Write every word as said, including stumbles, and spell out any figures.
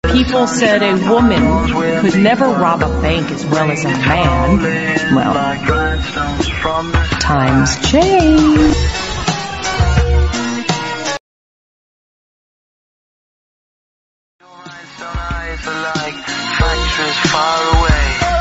People said a woman could never rob a bank as well as a man. Well, times change. Like factories far away.